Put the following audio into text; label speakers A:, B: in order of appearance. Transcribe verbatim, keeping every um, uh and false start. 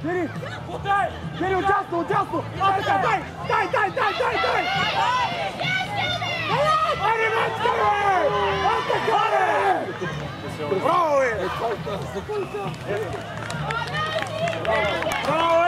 A: Vieni! Vieni, участвуй, участвуй! Дай, дай, дай, дай, дай, дай, дай! Анимация! Атакare! Браво! Браво!